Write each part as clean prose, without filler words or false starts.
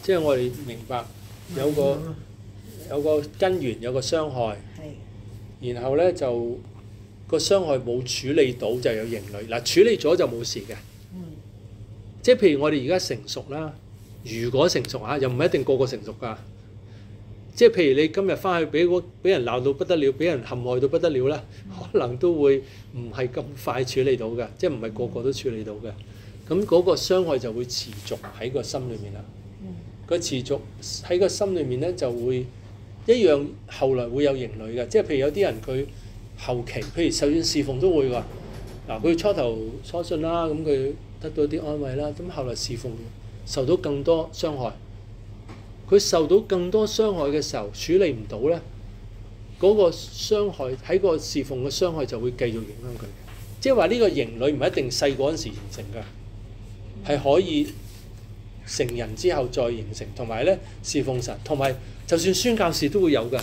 即係我哋明白有個根源，有個傷害，然後咧就個傷害冇處理到就有營累。嗱，處理咗就冇事嘅。即係譬如我哋而家成熟啦，如果成熟嚇，又唔一定個個成熟㗎。即係譬如你今日翻去俾人鬧到不得了，俾人陷害到不得了啦，可能都會唔係咁快處理到嘅，即係唔係個個都處理到嘅。咁嗰個傷害就會持續喺個心裏面啦。個持續喺個心裏面咧，就會一樣後來會有營累嘅。即係譬如有啲人佢後期，譬如就算侍奉都會㗎。嗱，佢初頭初信啦，咁佢得到啲安慰啦，咁後來侍奉受到更多傷害。佢受到更多傷害嘅時候，處理唔到咧，嗰個傷害喺個侍奉嘅傷害就會繼續影響佢。即係話呢個營累唔係一定細個嗰陣時形成㗎，係可以成人之後再形成，同埋咧侍奉神，同埋就算宣教士都會有㗎。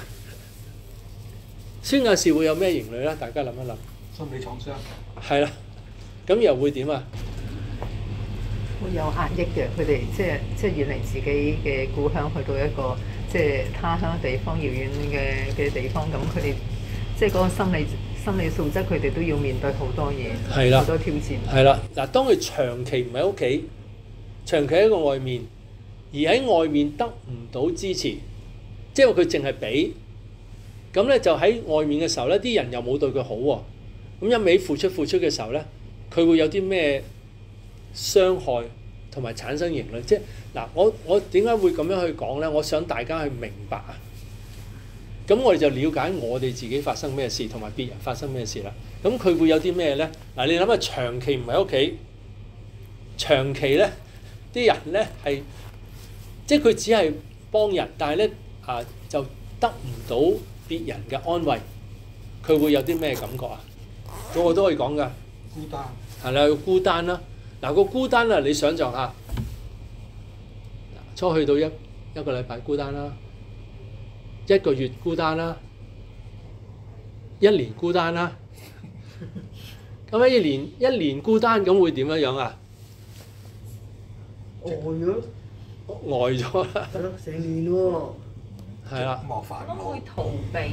宣教士會有咩營累咧？大家諗一諗。 心理創傷。 係啦，咁又會點啊？ 會有壓抑嘅，佢哋即係遠離自己嘅故鄉，去到一個即係他鄉地方、遙遠嘅地方，咁佢哋即係嗰個心理素質，佢哋都要面對好多嘢， 係啦， 好多挑戰。 係啦，嗱，當佢長期唔喺屋企，長期喺個外面，而喺外面得唔到支持，即係話佢淨係俾，咁咧就喺外面嘅時候咧，啲人又冇對佢好喎，咁一味付出嘅時候咧，佢會有啲咩傷害同埋產生營累？即係嗱，我點解會咁樣去講咧？我想大家去明白啊。咁我哋就了解我哋自己發生咩事，同埋別人發生咩事啦。咁佢會有啲咩咧？嗱，你諗下，長期唔喺屋企，長期咧啲人咧係，即係佢只係幫人，但係咧就得唔到別人嘅安慰，佢會有啲咩感覺啊？個個都可以講㗎。 孤單。 係啦，孤單啦。嗱，個孤單啊，你想象下，初去到一個禮拜孤單啦。1個月孤單啦，1年孤單啦，咁一年孤單咁會點樣啊？ 呆咗， 呆咗啦， 係咯，成年喎。 係啦， 莫煩咁會逃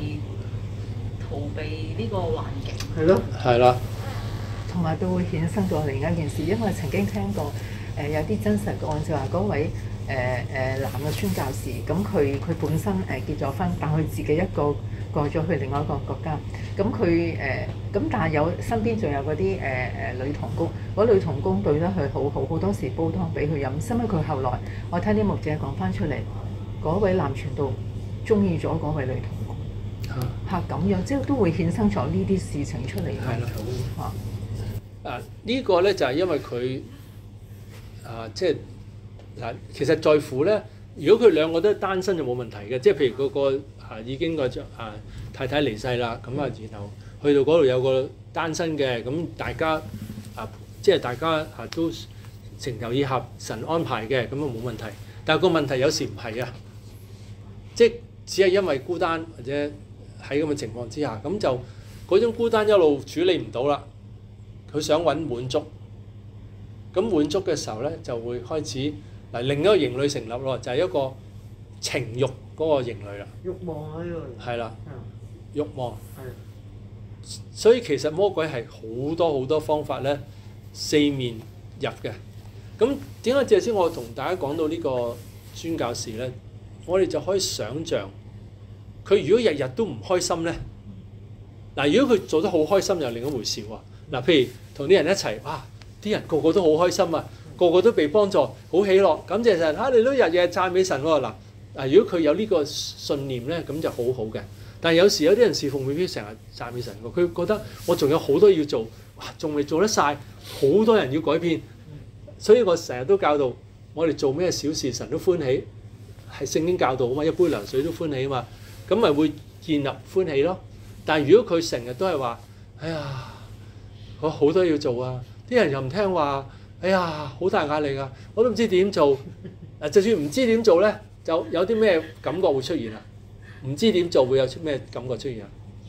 避呢個環境。 係咯， 係啦， 同埋都會衍生到另一件事，因為曾經聽過有啲真實個案，就話嗰位男嘅宣教士，咁佢本身結咗婚，但佢自己一個過咗去另外一個國家，咁佢咁但係身邊仲有嗰啲女童工，嗰女童工對得佢好好，好多時煲湯俾佢飲，因為佢後來我聽啲牧者講翻出嚟，嗰位男傳道中意咗嗰位女童工嚇咁樣，即係都會衍生咗呢啲事情出嚟。 係啦， 嚇呢個咧就係因為佢即係嗱，其實在乎咧，如果佢兩個都單身就冇問題嘅，即係譬如嗰個已經個太太離世啦，咁然後去到嗰度有個單身嘅，咁大家即係大家都情投意合，神安排嘅，咁冇問題。但係個問題有時唔係啊，即係只係因為孤單或者喺咁嘅情況之下，咁就嗰種孤單一路處理唔到啦，佢想揾滿足，咁滿足嘅時候咧就會開始嗱另一個營累成立咯，就係一個情慾嗰個營累啦。 慾望喺度。 係啦，慾望。 係。 所以其實魔鬼係好多方法咧，四面入嘅。咁點解頭先我同大家講到呢個宣教士咧，我哋就可以想像佢如果日日都唔開心咧，嗱如果佢做得好開心又另一回事喎。嗱譬如同啲人一齊，哇！啲人個個都好開心啊，個個都被幫助，好喜樂，感謝神，你都日日讚美神喎。嗱，如果佢有呢個信念咧，咁就好好嘅。但係有時有啲人侍奉未必成日讚美神喎，佢覺得我仲有好多要做，哇，仲未做得晒，好多人要改變，所以我成日都教導我哋做咩小事神都歡喜，係聖經教導啊嘛，一杯涼水都歡喜啊嘛，咁咪會建立歡喜咯。但係如果佢成日都係話，哎呀，我好多要做啊，啲人又唔聽話，哎呀，好大壓力啊，我都唔知點做。嗱，就算唔知點做咧，就有啲咩感覺會出現啊？唔知點做會有咩感覺出現啊？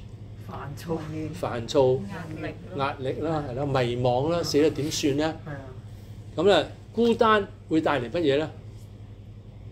煩躁、壓力啦，係啦，迷惘啦，死啦點算咧？咁咧孤單會帶嚟乜嘢咧？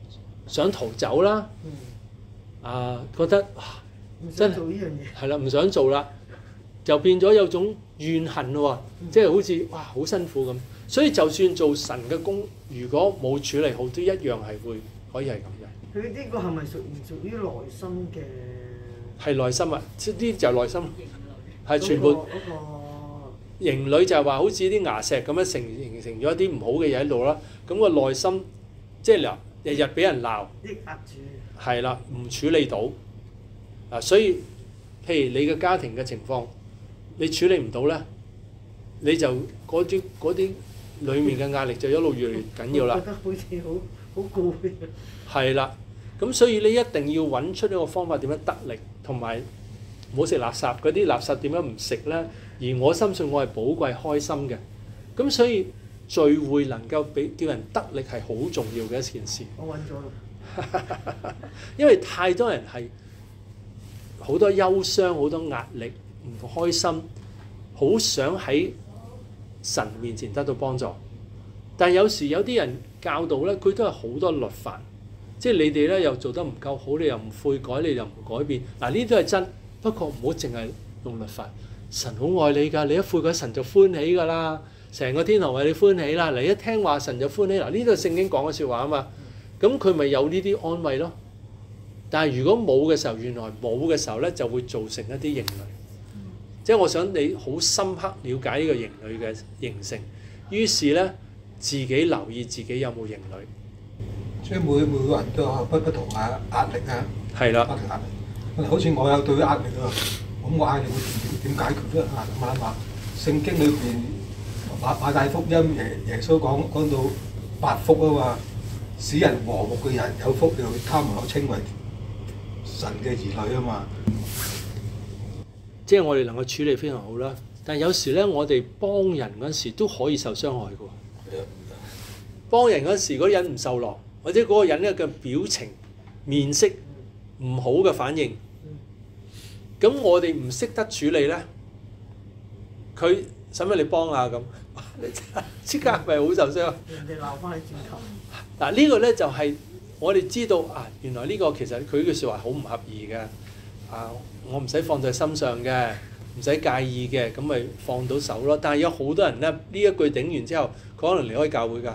想逃走啦，覺得唔想做呢樣嘢。 係啦，唔想做啦，就變咗有種怨恨咯喎，即係好似哇好辛苦咁。所以就算做神嘅工，如果冇處理好，都一樣係會可以係咁嘅。 佢呢個係咪屬於內心嘅？ 係內心啊，呢啲就係內心，係全部嗰個營壘就係話好似啲牙石咁樣形成咗一啲唔好嘅嘢喺度啦。咁個內心即係日日俾人鬧， 抑壓住。 係啦，唔處理到所以譬如你嘅家庭嘅情況，你處理唔到咧，你就嗰啲裡面嘅壓力就一路越嚟越緊要啦。 覺得好似好攰。 係啦，咁所以你一定要揾出一個方法點樣得力，同埋唔好食垃圾，嗰啲垃圾點樣唔食咧？而我深信我係寶貴開心嘅，咁所以聚會能夠俾叫人得力係好重要嘅一件事。 我揾咗啦。 因為太多人係好多憂傷、好多壓力、唔開心，好想喺神面前得到幫助。但係有時有啲人教導咧，佢都係好多律法，即係你哋咧又做得唔夠好，你又唔悔改，你又唔改變。嗱，呢啲都係真，不過唔好淨係用律法。神好愛你㗎，你一悔改神就歡喜㗎啦，成個天堂為你歡喜啦。你一聽話神就歡喜。嗱，呢度聖經講嘅説話啊嘛，咁佢咪有呢啲安慰咯。但係如果冇嘅時候，原來冇嘅時候咧，就會造成一啲營壘。即係我想你好深刻了解呢個營壘嘅形成，於是咧自己留意自己有冇營壘。 即係每個人都有不同嘅壓力啊， 係啦， 不同壓力。好似我有對壓力啊，咁我壓力會點解決咧？諗下聖經裏邊馬太福音耶穌講到8福啊嘛，使人和睦嘅人有福了，他們可稱為神嘅兒女啊嘛。 即係我哋能夠處理非常好啦，但係有時咧，我哋幫人嗰陣時都可以受傷害嘅喎。幫人嗰陣時，嗰啲人唔受落，或者嗰個人咧嘅表情、面色唔好嘅反應，咁我哋唔識得處理咧，佢使乜你幫啊咁？你即刻咪好受傷。 人哋鬧翻你轉頭。 嗱，呢個咧就係我哋知道啊，原來呢個其實佢嘅説話好唔合意嘅啊，我唔使放在心上嘅，唔使介意嘅，咁咪放到手咯。但係有好多人咧，呢一句頂完之後，佢可能離開教會㗎。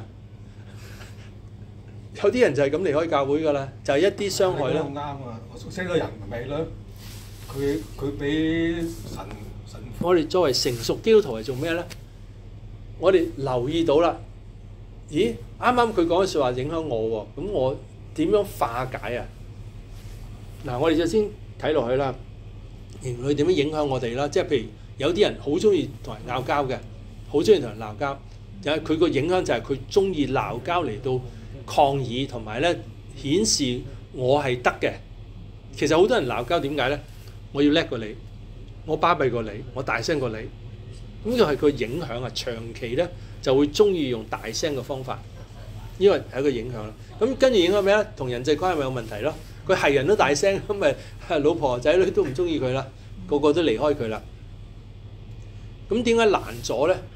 有啲人就係咁離開教會㗎啦，就係一啲傷害啦。 啱啊！我熟悉個人咪咯，佢俾神。 我哋作為成熟基督徒係做咩咧？我哋留意到啦，咦？啱啱佢講嘅説話影響我喎，咁我點樣化解啊？嗱，我哋就先睇落去啦，營壘點樣影響我哋啦？即係譬如有啲人好中意同人拗交嘅，好中意同人鬧交，就係佢個影響就係佢中意鬧交嚟到抗議，同埋咧顯示我係得嘅。其實好多人鬧交點解咧？我要叻過你，我巴閉過你，我大聲過你，咁就係佢影響啊！長期咧就會中意用大聲嘅方法，因為係一個影響啦。咁跟住影響咩咧？同人際關係咪有問題咯？佢係人都大聲，咁咪老婆仔女都唔中意佢啦，個個都離開佢啦。咁點解難咗咧？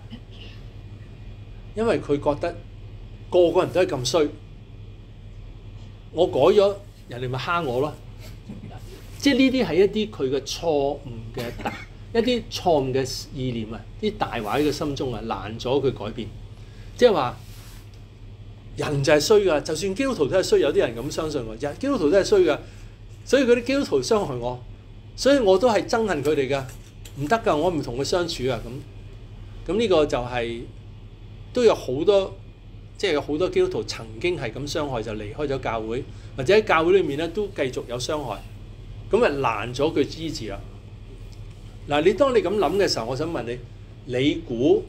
因為佢覺得個個人都係咁衰，我改咗，人哋咪蝦我咯。即係呢啲係一啲佢嘅錯誤嘅一啲錯誤嘅意念啊，啲大話喺佢心中啊，難咗佢改變。即係話人就係衰㗎，就算基督徒都係衰，有啲人咁相信喎。基督徒都係衰㗎，所以嗰啲基督徒傷害我，所以我都係憎恨佢哋㗎，唔得㗎，我唔同佢相處啊咁呢個就係都有好多，即係有好多基督徒曾經係咁傷害就離開咗教會，或者喺教會裏面咧都繼續有傷害。咁咪難咗佢支持啦。嗱，當你咁諗嘅時候，我想問你，你估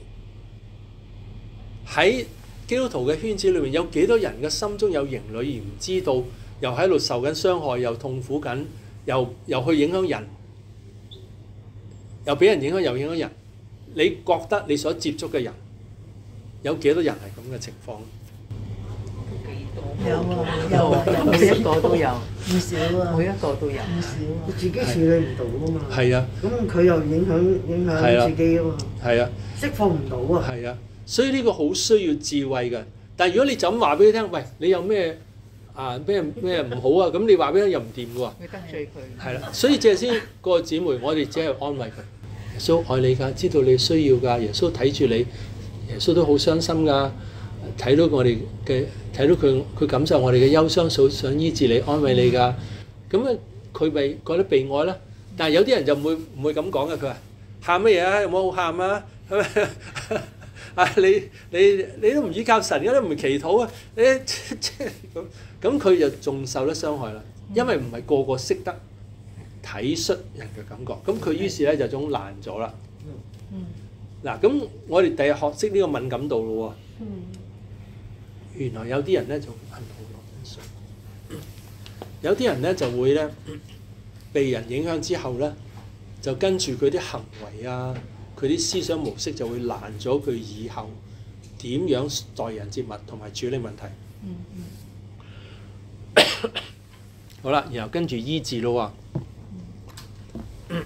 喺基督徒嘅圈子裏面有幾多人嘅心中有營壘而唔知道，又喺度受緊傷害，又痛苦緊，又去影響人，又俾人影響，又影響人？你覺得你所接觸嘅人有幾多人係咁嘅情況？ 有啊， 每一個都有， 唔少啊， 每一個都有， 唔少啊，佢自己處理唔到啊嘛。 係啊， 咁佢又影響自己啊嘛。 係啊， 釋放唔到啊。 係啊，所以呢個好需要智慧嘅。但係如果你就咁話俾佢聽，喂，你有咩啊咩唔好啊，咁你話俾佢又唔掂嘅喎。 會得罪佢。 係啦，所以借先個姊妹，我哋只係安慰佢。耶穌愛你㗎，知道你需要㗎。耶穌睇住你，耶穌都好傷心㗎。睇到我哋嘅，睇到佢感受我哋嘅憂傷，想醫治你、安慰你㗎。咁啊，佢咪覺得被愛啦？但係有啲人就唔會咁講嘅。佢話喊乜嘢啊？有冇好喊啊？係咪啊？你都唔依靠神嘅，都唔祈禱啊！你即係咁佢就仲受得傷害啦。因為唔係個個識得體恤人嘅感覺，咁佢於是咧就種難咗啦。嗱，咁我哋第日學識呢個敏感度咯喎。原來有啲人咧就有啲人咧就會咧被人影響之後咧，就跟住佢啲行為啊，佢啲思想模式就會攔咗佢以後點樣待人接物同埋處理問題。好啦，然後跟住醫治咯喎。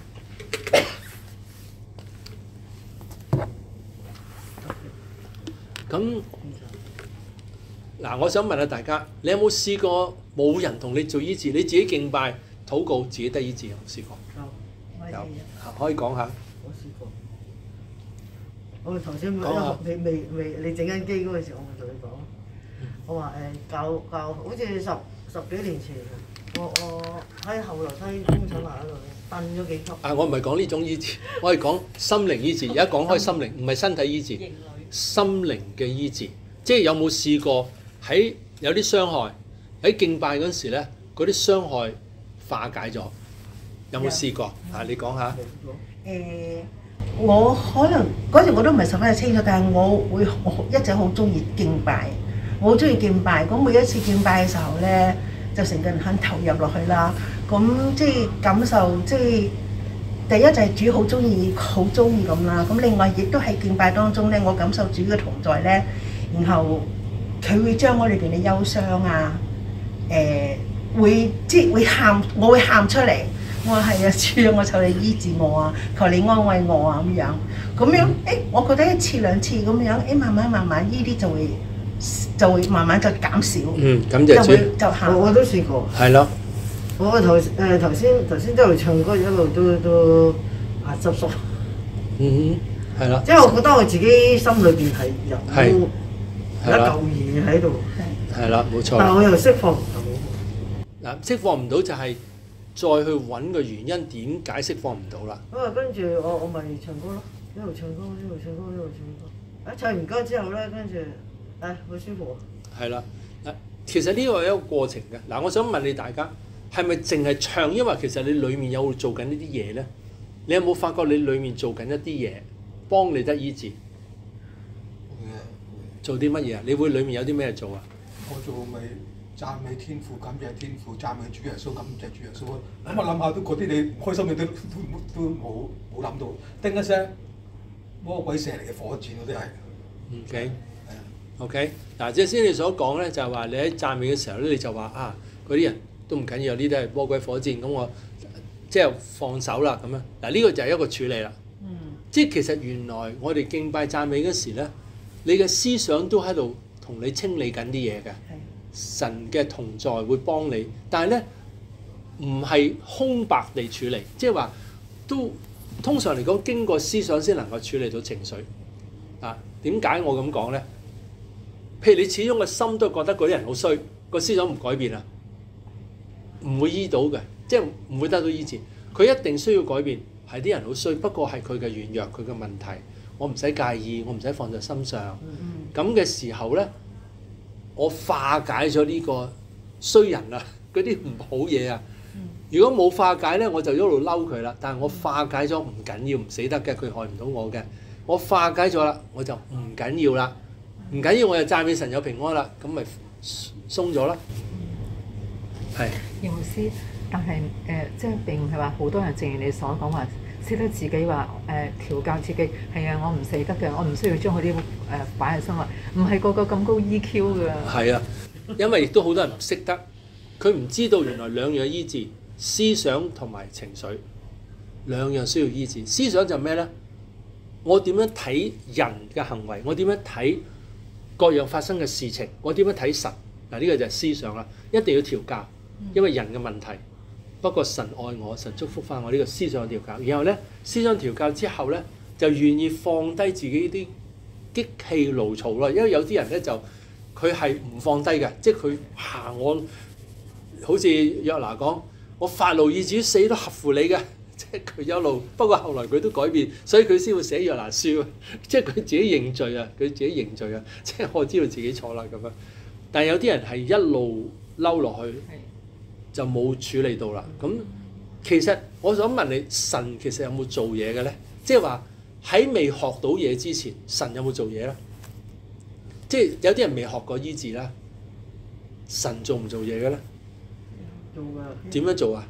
咁嗱，我想問下大家，你有冇試過冇人同你做醫治，你自己敬拜、禱告，自己得醫治？有冇試過？有，可以講下。 我試過。我頭先你整緊機嗰個時候，我咪同你講，我話教好似十幾年前，我喺後樓梯工廠樓嗰度蹬咗幾級。 我唔係講呢種醫治，我係講心靈醫治。而家講開心靈，唔係身體醫治，心靈嘅醫治。即係有冇試過喺有啲傷害喺敬拜嗰陣時咧，嗰啲傷害化解咗？有冇試過？你講下。 我可能嗰時我都唔係十分清楚，但係我一直好中意敬拜，我好中意敬拜。咁每一次敬拜嘅時候咧，就成個人肯投入落去啦。咁即係感受，即係第一就係主好中意咁啦。咁另外亦都喺敬拜當中咧，我感受主嘅同在咧。然後佢會將我裏邊嘅憂傷啊，會喊，我會喊出嚟。我話係啊，主啊，我求你醫治我啊，求你安慰我啊咁樣，我覺得一次兩次咁樣，慢慢呢啲就會慢慢就減少。 咁就喊。我都試過。 係咯。 我頭先都係唱歌，一路都眼濕濕。 係啦。 即係我覺得我自己心裏邊係有一嚿嘢喺度。 係啦，冇錯。 但係我又釋放唔到。 嗱，釋放唔到就係再去揾個原因，點解釋放唔到啦？ 咁啊，跟住我咪唱歌咯，一路唱歌。唱完歌之後咧，跟住好舒服啊。係啦，其實呢個係一個過程嘅。嗱，我想問你大家，係咪淨係唱？因為其實你裡面有做緊呢啲嘢咧，你有冇發覺你裡面做緊一啲嘢幫你得醫治？做啲乜嘢啊？你會裡面有啲咩做啊？ 我做咪讚美天父，感謝天父，讚美主耶穌，感謝主耶穌啊！咁我諗下都嗰啲你唔開心嘅都冇諗到，叮一聲魔鬼射嚟嘅火箭嗰啲係。 OK， 嗱，即係先你所講咧，就係話你喺讚美嘅時候咧，你就話嗰啲人都唔緊要，呢啲係魔鬼火箭，咁我即係放手啦咁樣。嗱，呢個就係一個處理啦。即係其實原來我哋敬拜讚美嗰時咧，你嘅思想都喺度同你清理緊啲嘢嘅。神嘅同在會幫你，但係咧唔係空白地處理，即係話都通常嚟講經過思想先能夠處理到情緒。點解我咁講咧？譬如你始終個心都覺得嗰啲人好衰，個思想唔改變啊，唔會醫到嘅，即係唔會得到醫治。佢一定需要改變，係啲人好衰，不過係佢嘅軟弱，佢嘅問題，我唔使介意，我唔使放在心上。咁嘅時候咧，我化解咗呢個衰人啊，嗰啲唔好嘢啊。如果冇化解咧，我就一路嬲佢啦。但係我化解咗唔緊要，唔死得嘅，佢害唔到我嘅。我化解咗啦，我就唔緊要啦。唔緊要，我就讚美神有平安啦，咁咪鬆咗啦。係。 葉牧師，但係即係並唔係話好多人正如你所講話，識得自己話調教自己。係啊，我唔死得嘅，我唔需要將嗰啲擺喺心內。唔係個個咁高 EQ 㗎。係啊，因為亦都好多人唔識得，佢唔知道原來兩樣醫治，思想同埋情緒兩樣需要醫治。思想就咩咧？我點樣睇人嘅行為？我點樣睇各樣發生嘅事情？我點樣睇神？ 嗱，呢個就係思想啦，一定要調教，因為人嘅問題。不過神愛我，神祝福翻我呢個思想調教。然後咧，思想調教之後咧，就願意放低自己啲激氣怒嘈咯。因為有啲人咧就佢係唔放低嘅，即係佢我好似約拿講，我發怒以至於死都合乎你嘅。即係佢一路，不過後來佢都改變，所以佢先會寫約拿書。即係佢自己認罪啊，佢自己認罪啊。即係我知道自己錯啦咁樣。但係有啲人係一路嬲落去，就冇處理到啦。咁其實我想問你，神其實有冇做嘢嘅咧？即係話喺未學到嘢之前，神有冇做嘢咧？即係有啲人未學過醫治啦，神做唔做嘢嘅咧？ 做㗎。 點樣做啊？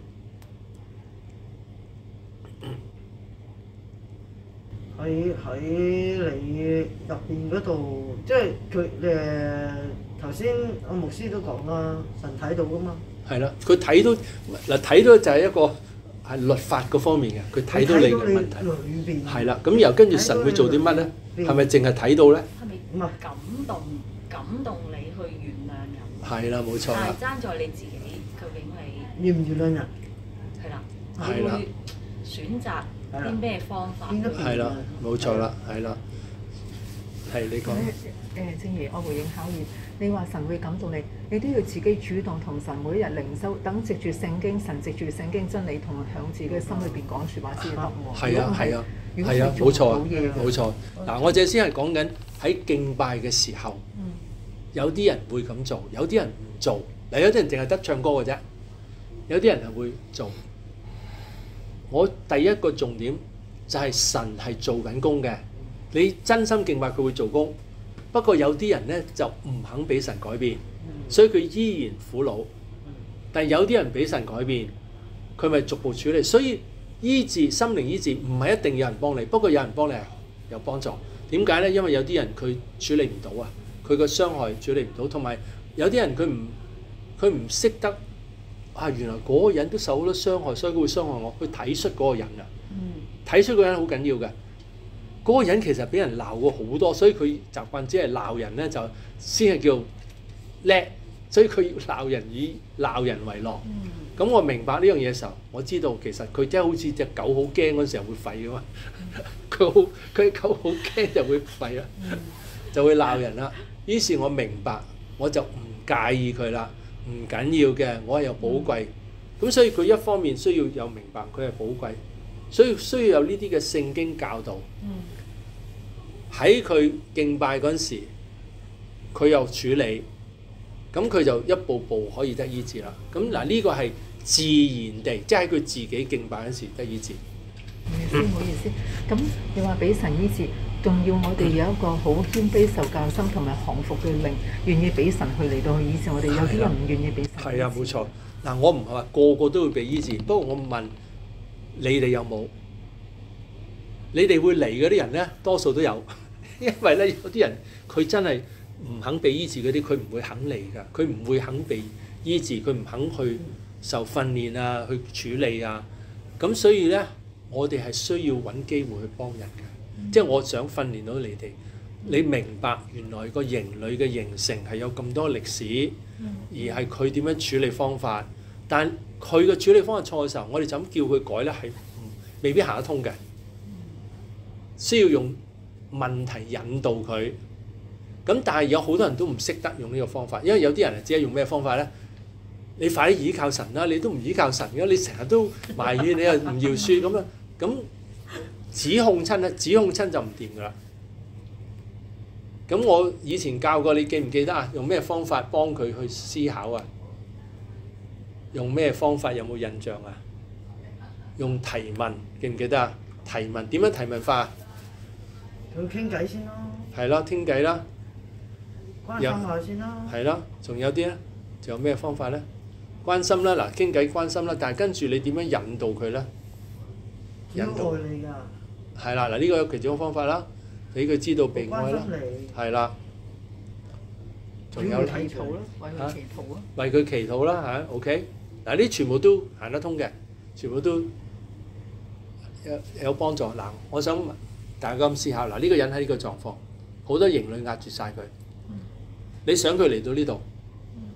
喺你入邊嗰度，即係佢頭先阿牧師都講啦，神睇到㗎嘛。係啦，佢睇到嗱，睇到就係一個係律法嗰方面嘅，佢睇到你嘅問題。係啦，咁然後跟住神會做啲乜咧？係咪淨係睇到咧？ 係咪感動你去原諒人？ 係啦，冇錯啦。 但係爭在你自己究竟係原唔原諒人？ 係啦，你會選擇啲咩方法？ 係啦，冇錯啦，係啦，係你講。 正如我回應考驗，你話神會感動你，你都要自己主動同神每一日靈修，等藉住聖經，神藉住聖經真理同響自己嘅心裏邊講説話先得喎。 係啊，係啊，係啊，冇錯啊，冇錯。嗱，我哋先係講緊喺敬拜嘅時候，有啲人會咁做，有啲人唔做。嗱，有啲人淨係得唱歌嘅啫，有啲人係會做。我第一個重點就係神係做緊工嘅，你真心敬拜佢會做工。不過有啲人咧就唔肯俾神改變，所以佢依然苦惱。但係有啲人俾神改變，佢咪逐步處理。所以醫治心靈醫治唔係一定有人幫你，不過有人幫你係有幫助。點解咧？因為有啲人佢處理唔到啊，佢個傷害處理唔到，同埋有啲人佢唔識得啊，原來嗰個人都受好多傷害，所以佢會傷害我。佢體恤嗰個人啊，體恤嗰個人好緊要嘅。嗰個人其實俾人鬧過好多，所以佢習慣只係鬧人咧，就先係叫叻。所以佢要鬧人以鬧人為樂。咁我明白呢樣嘢嘅時候，我知道其實佢真係好似隻狗好驚嗰陣時候會吠噶嘛。佢狗好驚就會吠啦，就會鬧人啦。於是我明白，我就唔介意佢啦，唔緊要嘅，我係有寶貴。咁所以佢一方面需要有明白佢係寶貴，所以需要有呢啲嘅聖經教導。喺佢敬拜嗰陣時，佢又處理，咁佢就一步步可以得醫治啦。咁嗱，呢個係自然地，即係喺佢自己敬拜嗰陣時得醫治。 唔好意思，咁你話俾神醫治，仲要我哋有一個好謙卑受教心同埋降服嘅靈，願意俾神去嚟到去醫治我哋。有啲人唔願意俾神。 係啊，冇錯。嗱，我唔係話個個都會被醫治，不過我問你哋有冇？你哋會嚟嗰啲人咧，多數都有。因為咧有啲人佢真係唔肯被醫治嗰啲，佢唔會肯嚟㗎，佢唔會肯被醫治，佢唔肯去受訓練啊，去處理啊。咁所以咧，我哋係需要揾機會去幫人嘅。即係我想訓練到你哋，你明白原來個營壘嘅形成係有咁多歷史，而係佢點樣處理方法。但佢嘅處理方法錯嘅時候，我哋就咁叫佢改咧，係未必行得通嘅。需要用問題引導佢，咁但係有好多人都唔識得用呢個方法，因為有啲人只係用咩方法咧？你快啲倚靠神啦！你都唔倚靠神嘅，你成日都埋怨你又唔饒恕咁樣，咁指控親咧，指控親就唔掂噶啦。咁我以前教過你記唔記得啊？用咩方法幫佢去思考啊？用咩方法有冇印象啊？用提問記唔記得啊？提問點樣提問法啊？ 同佢傾偈先咯。 係咯，傾偈啦。 關心下先啦。 係咯，仲有啲咧，仲有咩方法咧？關心啦，嗱，傾偈關心啦，但係跟住你點樣引導佢咧？ 引導你㗎。係啦，嗱，呢個有其中一個方法啦，俾佢知道被愛啦。係啦。仲有祈禱啦，為佢祈禱啦。 為佢祈禱啦嚇 ，OK。嗱，呢啲全部都行得通嘅，全部都有幫助。嗱，我想大家咁思考，嗱，呢個人喺呢個狀況，好多營壘壓住晒佢。你想佢嚟到呢度，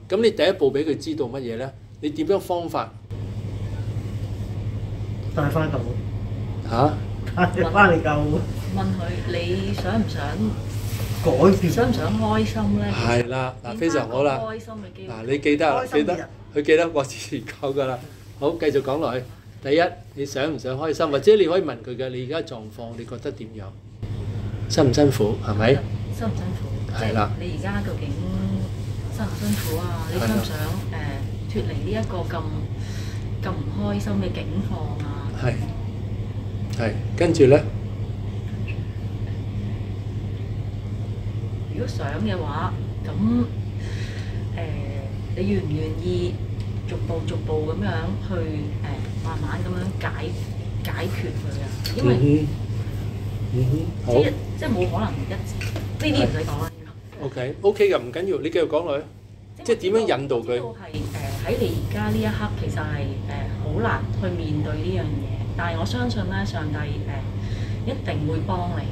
咁你第一步俾佢知道乜嘢咧？你點樣方法帶翻到嚇？ 帶翻嚟救問佢你想唔想改變， 想唔想開心咧？ 係啦，嗱非常好啦。 開心嘅機會。 嗱你記得開心嘅人佢記得我之前講㗎啦。好，繼續講落去。第一，你想唔想開心？或者你可以問佢嘅，你而家狀況你覺得點樣？辛唔辛苦？係咪？ 辛唔辛苦？ 係啦即係你而家究竟辛唔辛苦啊？你想唔想脱離呢一個咁唔開心嘅境況啊？ 係，跟住咧， 如果想嘅話，咁你願唔願意逐步咁樣去慢慢咁樣解決佢啊？因為好即係冇可能呢啲唔使講啦。 OK 嘅，唔緊要，你繼續講落去。即係點樣引導佢？ 知道係喺你而家呢一刻，其實係好難去面對呢樣嘢，但係我相信咧，上帝一定會幫你。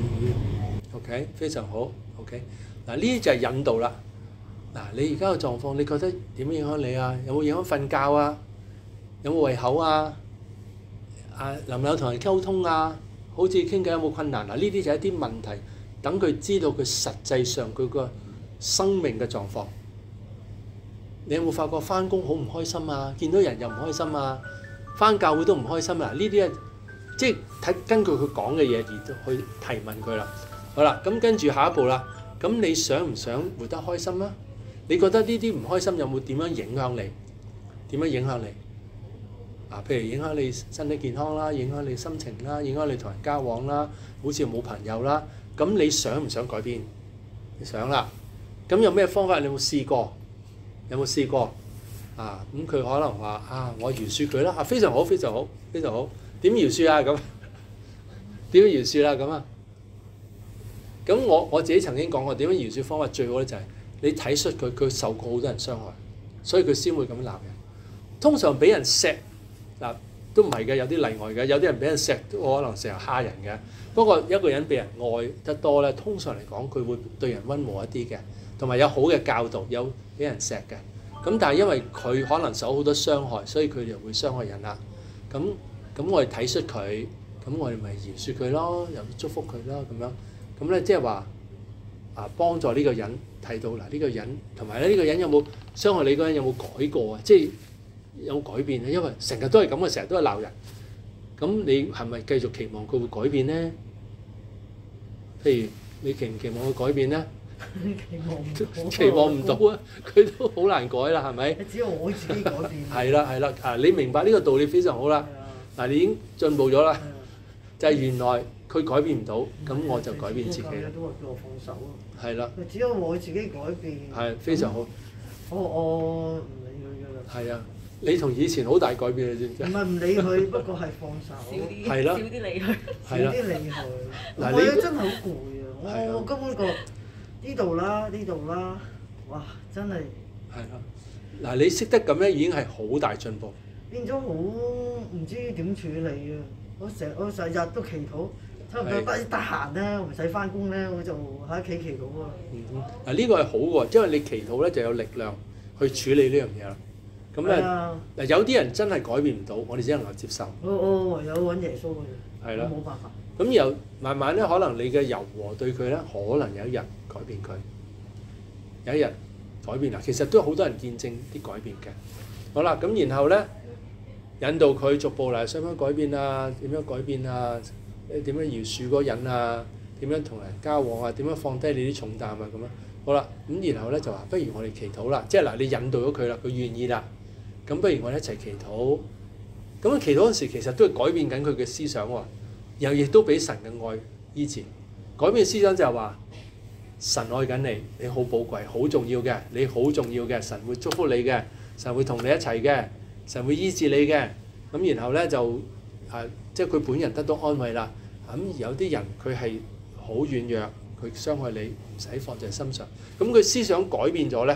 OK， 非常好。OK， 嗱呢啲就係引導啦。嗱，你而家嘅狀況，你覺得點樣影響你啊？有冇影響瞓覺啊？有冇胃口啊？能唔能夠同人溝通啊？好似傾偈有冇困難？嗱，呢啲就係一啲問題，等佢知道佢實際上佢個生命嘅狀況。你有冇發覺返工好唔開心啊？見到人又唔開心啊？返教會都唔開心啊？呢啲咧，即係根據佢講嘅嘢而去提問佢啦。好啦，咁跟住下一步啦。咁你想唔想活得開心啊？你覺得呢啲唔開心有冇點樣影響你？點樣影響你？譬如影響你身體健康啦，影響你心情啦，影響你同人交往啦，好似冇朋友啦。咁你想唔想改變？你想啦。咁有咩方法？你有冇試過？有冇試過？咁佢可能話我饒恕佢啦。非常好，非常好，非常好。點饒恕啊？咁點樣饒恕啦？咁啊？咁我自己曾經講過，點樣饒恕方法最好咧就係你體恤佢受過好多人傷害，所以佢先會咁樣鬧人。通常俾人錫都唔係嘅，有啲例外嘅。有啲人俾人錫都可能成日蝦人嘅。不過一個人俾人愛得多咧，通常嚟講佢會對人溫和一啲嘅，同埋有好嘅教導，有俾人錫嘅。咁但係因為佢可能受好多傷害，所以佢就會傷害人啦。咁我哋體恤佢，咁我哋咪饒恕佢咯，又祝福佢咯咁樣。咁咧即係話幫助呢個人睇到呢個人，同埋咧呢個人有冇傷害你嗰個人有冇改過啊？即係有改變咧，因為成日都係咁嘅，成日都係鬧人。咁你係咪繼續期望佢會改變咧？譬如你期唔期望佢改變咧？期望唔到啊！佢都好難改啦，係咪？ 只有我自己改變。 係啦，你明白呢個道理非常好啦。嗱，你已經進步咗啦，就係原來佢改變唔到，咁我就改變自己啦。 都話叫我放手啊。 係啦。 只有我自己改變。 係非常好。 我唔理佢㗎啦。 係啊，你同以前好大改變，你知唔知？ 唔係唔理佢，不過係放手。 係啦。 少啲理佢。 少啲理佢。 嗱， 你真係好攰啊！我根本個呢度啦，哇！真係。 係啦。嗱，你識得咁樣已經係好大進步。 變咗好唔知點處理啊！我成日都祈禱，差唔多得閒咧，唔使翻工咧，我就喺屋企祈禱啊。 嗱，呢個係好嘅，因為你祈禱咧就有力量去處理呢樣嘢啦。咁咧有啲人真係改變唔到，我哋只能夠接受。 我唯有揾耶穌嘅啫。係啦。冇辦法。 咁又慢慢咧，可能你嘅柔和對佢咧，可能有一日改變佢，有一日改變啦。其實都好多人見證啲改變嘅。好啦，咁然後咧引導佢逐步嚟，想唔想改變啊？點樣改變啊？點樣饒恕嗰個人啊？點樣同人交往啊？點樣放低你啲重擔啊？咁樣好啦，咁然後咧就話，不如我哋祈禱啦。即係嗱，你引導咗佢啦，佢願意啦。咁不如我哋一齊祈禱。咁祈禱嗰陣時，其實都係改變緊佢嘅思想喎。又亦都俾神嘅愛醫治，改變思想就係話神愛緊你，你好寶貴，好重要嘅，你好重要嘅，神會祝福你嘅，神會同你一齊嘅，神會醫治你嘅。咁然後咧就即係佢本人得到安慰啦。咁有啲人佢係好軟弱，佢傷害你，唔使放在心上。咁佢思想改變咗咧，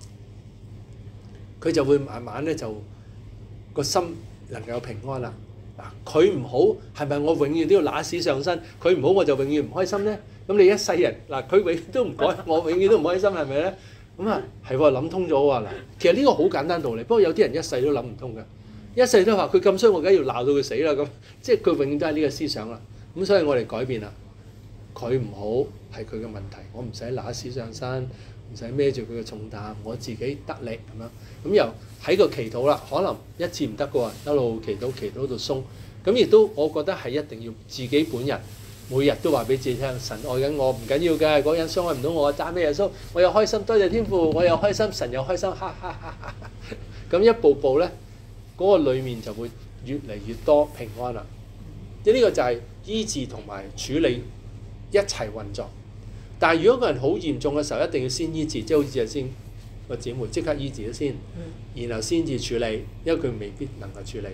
佢就會慢慢咧就個心能夠有平安啦。佢唔好係咪我永遠都要揦屎上身？佢唔好我就永遠唔開心咧？咁你一世人佢永遠都唔改，我永遠都唔開心係咪咧？ 咁啊係喎，諗通咗喎嗱。其實呢個好簡單道理，不過有啲人一世都諗唔通嘅，一世都話佢咁衰，我梗係要鬧到佢死啦咁，即係佢永遠都係呢個思想啦。咁所以我哋改變啦，佢唔好係佢嘅問題，我唔使拿屎上身，唔使孭住佢嘅重擔，我自己得力咁樣。咁又喺個祈禱啦，可能一次唔得嘅喎，一路祈禱到鬆。咁亦都我覺得係一定要自己本人每日都話俾自己聽，神愛緊我唔緊要嘅，嗰人傷害唔到我，讚美耶穌，我又開心，多謝天父，我又開心，神又開心，哈哈哈哈！咁一步步咧，嗰個裡面就會越嚟越多平安啦。即係呢個就係醫治同埋處理一齊運作。但係如果個人好嚴重嘅時候，一定要先醫治，即係好似頭先個姊妹即刻醫治咗先，然後先至處理，因為佢未必能夠處理。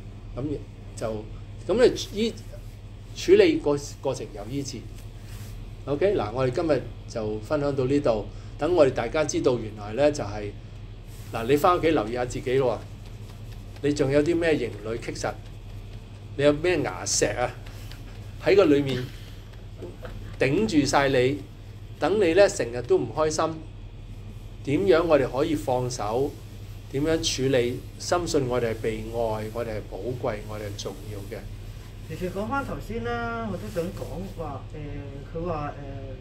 咁你處理過程有醫治。OK 嗱，我哋今日就分享到呢度，等我哋大家知道原來咧就係、嗱，你翻屋企留意下自己咯。你仲有啲咩營壘棘實？你有咩牙石啊？喺個裡面頂住晒你，等你咧成日都唔開心。點樣我哋可以放手？點樣處理？深信我哋係被愛，我哋係寶貴，我哋係重要嘅。 其實講翻頭先啦，我都想講話佢話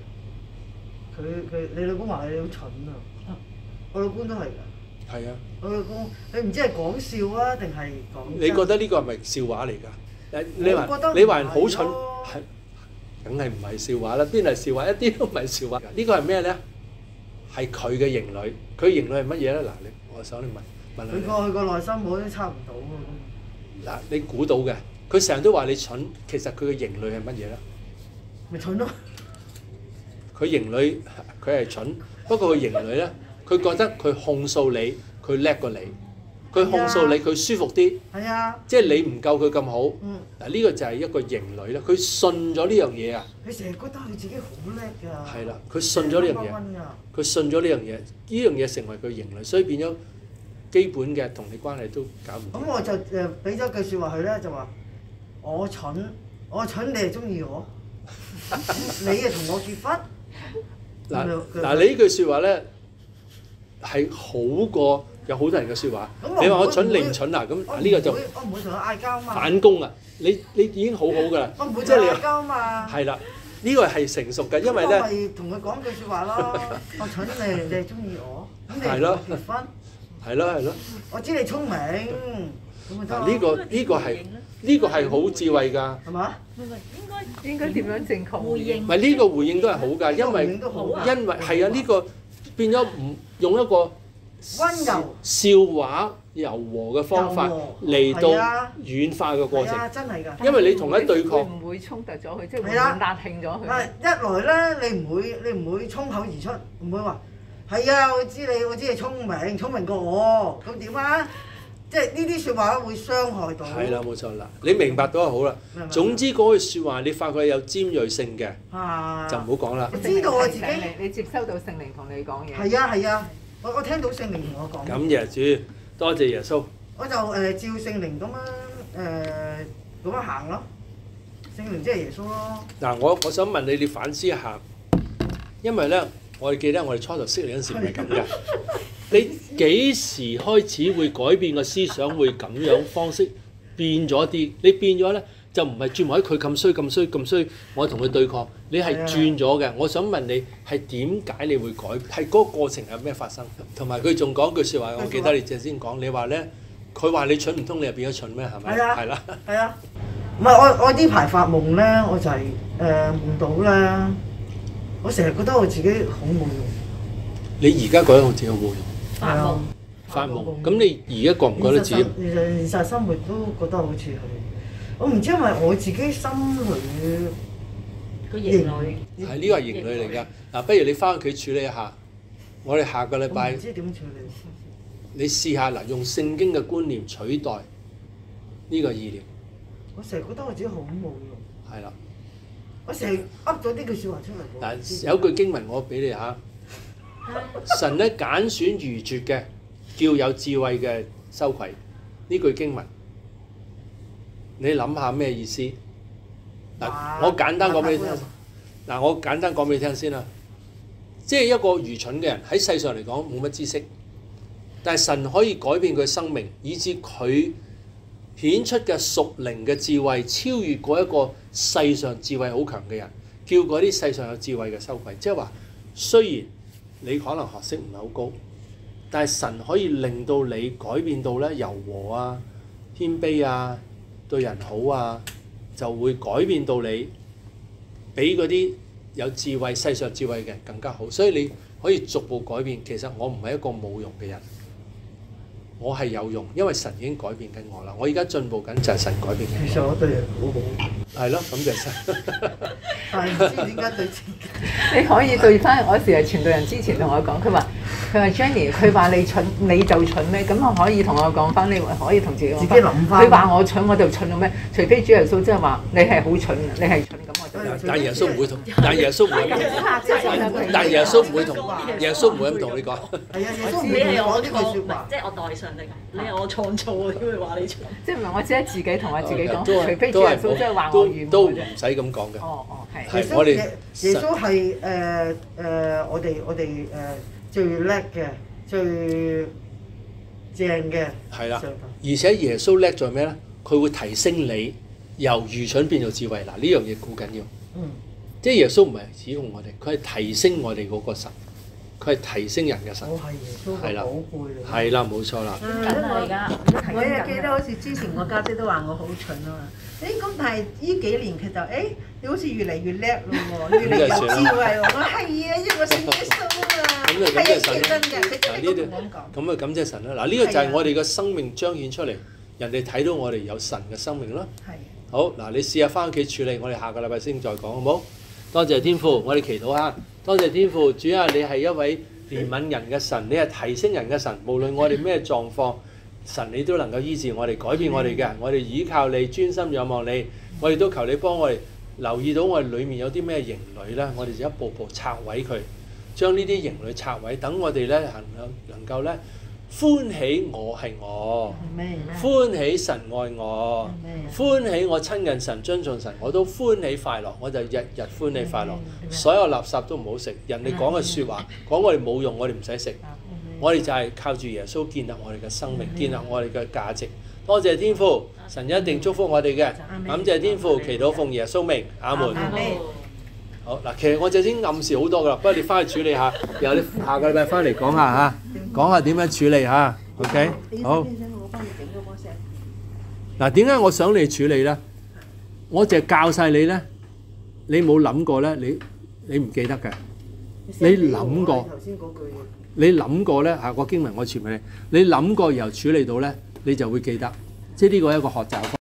你老公話你好蠢啊！我老公都係㗎。係啊。我老公，你唔知係講笑啊定係講？ 你覺得呢個係咪笑話嚟㗎？你話人好蠢，係梗係唔係笑話啦？邊係笑話？一啲都唔係笑話。呢個係咩咧？係佢嘅營壘，佢營壘係乜嘢咧？嗱，我想你問下。 佢個內心我都猜唔到喎。 嗱，你估到嘅，佢成日都話你蠢，其實佢嘅營壘係乜嘢咧？ 咪蠢咯！ 佢營壘佢係蠢，不過佢營壘咧，佢覺得佢控訴你，佢叻過你，佢控訴你，佢舒服啲。係啊。即係你唔夠佢咁好。嗱，呢個就係一個營壘啦。佢信咗呢樣嘢啊。 佢成日覺得佢自己好叻㗎。 係啦，佢信咗呢樣嘢。佢信咗呢樣嘢，呢樣嘢成為佢營壘，所以變咗基本嘅同你關係都搞唔掂。 咁我就俾咗句説話佢咧，就話我蠢，你係中意我，你係同我結婚。 嗱，你呢句説話咧係好過有好多人嘅説話。你話我蠢，你唔蠢啊？咁呢個就我唔會同佢嗌交嘛。 反攻啊！你已經好好㗎啦。 我唔會同佢嗌交嘛。 係啦，呢個係成熟嘅，因為咧。 我咪同佢講句説話咯。我蠢，你係中意我，咁你同我結婚。 係咯。 我知你聰明。 呢個係好智慧㗎。 係嘛？ 應該點樣正確回應？ 唔係呢個回應都係好㗎，因為係啊，呢個變咗唔用一個溫柔笑話柔和嘅方法嚟到軟化嘅過程。 真係㗎。 因為你同一對抗， 唔會衝突咗佢，即係唔會壓興咗佢。 一來咧，你唔會衝口而出，唔會話係啊，我知你聰明過我，咁點啊？即係呢啲説話會傷害到。係啦， 冇錯啦，你明白到就好啦。總之嗰句説話，你發覺有尖鋭性嘅，就唔好講啦。 我知道我自己， 你接收到聖靈同你講嘢。 係啊，我聽到聖靈同我講。 感謝主，多謝耶穌。 我就照聖靈咁樣行咯。聖靈即係耶穌咯。 嗱，我想問你，你反思一下，因為咧，我哋記得我哋初頭識你嗰陣時唔係咁嘅。你幾時開始會改變個思想，會咁樣方式變咗啲？你變咗咧，就唔係轉為佢咁衰，我同佢對抗。你係轉咗嘅。我想問你係點解你會改？係嗰個過程有咩發生？同埋佢仲講句説話，我記得你正先講，你話咧，佢話你蠢唔通你又變咗蠢咩？係咪？係啦。 係啊。唔係我呢排發夢咧，我就係夢到咧，我成日覺得我自己好冇用。 你而家覺得我自己好冇用？ 發夢， 咁你而家覺唔覺得自己？ 現實生活都覺得好似係，我唔知因為我自己心裏個營壘係呢個係營壘嚟㗎。嗱，不如你翻屋企處理一下，我哋下個禮拜唔知點處理。 你試下嗱，用聖經嘅觀念取代呢個意念。 我成日覺得我自己好冇用。 係啦。 我成日噏咗呢句説話出嚟。 嗱，有句經文我俾你嚇。神咧揀選愚拙嘅，叫有智慧嘅羞愧。呢句經文，你諗下咩意思？嗱，我簡單講俾你聽。嗱，我簡單講俾你聽先啦。 即係一個愚蠢嘅人喺世上嚟講冇乜知識，但係神可以改變佢生命，以致佢顯出嘅屬靈嘅智慧超越過一個世上智慧好強嘅人，叫嗰啲世上有智慧嘅羞愧。即係話，雖然你可能學識唔係好高，但係神可以令到你改變到咧柔和啊、謙卑啊、對人好啊，就會改變到你比嗰啲有智慧、世上智慧嘅人更加好。所以你可以逐步改變。其實我唔係一個冇用嘅人。我係有用，因為神已經改變緊我啦。我而家進步緊就係神改變緊我。 其實我對人好好。 係咯，咁就係神。 但係唔知點解對自己。 你可以對翻我時係傳道人之前同我講，佢話 Jenny， 佢話你蠢你就蠢咩？咁我可以同我講翻，你可以同自己講翻。 諗翻。 佢話我蠢我就蠢到咩？除非主耶穌即係話你係好蠢，你係蠢咁我就。 但耶穌唔會同，但耶穌唔會，但耶穌唔會同，耶穌唔會咁同你講。 係啊，耶穌唔你會係我講呢句説話。 即係我代上帝咁，你係我創造啊，點會話你蠢？ 即係唔係我只係自己同我自己講， 都除非主耶穌即係話我愚都唔昧啫。 使咁講嘅。 哦哦，係。 係我哋耶穌係我哋最叻嘅、最正嘅。 係啦，而且耶穌叻在咩咧？佢會提升你由愚蠢變做智慧。嗱，呢樣嘢好緊要。即係耶穌唔係指控我哋，佢係提升我哋嗰個神，佢係提升人嘅神。 我係耶穌嘅寶貝嚟。 係啦，冇錯啦。 緊啦而家。 我又記得好似之前我家姐都話我好蠢啊嘛。咁但係呢幾年佢就你好似越嚟越叻咯喎，越嚟越有智慧喎。我係啊，因為我信耶穌啊。 咁就感謝神真嘅，佢真係咁同我講。 咁啊，感謝神啦！嗱，呢個就係我哋嘅生命彰顯出嚟，人哋睇到我哋有神嘅生命啦。 係。 好嗱，你試下翻屋企處理，我哋下個禮拜先再講，好冇？多謝天父，我哋祈禱下。多謝天父，主啊，你係一位憐憫人嘅神，你係提升人嘅神。無論我哋咩狀況，神你都能夠醫治我哋、改變我哋嘅。我哋依靠你，專心仰望你。我哋都求你幫我哋留意到我哋裡面有啲咩營壘咧，我哋就一步步拆毀佢，將呢啲營壘拆毀，等我哋咧能夠咧歡喜我係我，歡喜神愛我，歡喜我親近神、尊重神，我都歡喜快樂，我就日日歡喜快樂。所有垃圾都唔好食，人哋講嘅説話講我哋冇用，我哋唔使食。我哋就係靠住耶穌建立我哋嘅生命，建立我哋嘅價值。多謝天父，神一定祝福我哋嘅。感謝天父，祈禱奉耶穌名，阿門。好嗱，其實我就已經暗示好多噶啦，不過你翻去處理下，然後你下個禮拜翻嚟講下嚇，講下點樣處理嚇。OK， 好。嗱，點解我想你處理咧？我淨係教晒你咧，你冇諗過咧，你唔記得嘅。你諗過？你諗過咧？個經文我傳俾你，你諗過然後處理到咧，你就會記得。即係呢個係一個學習。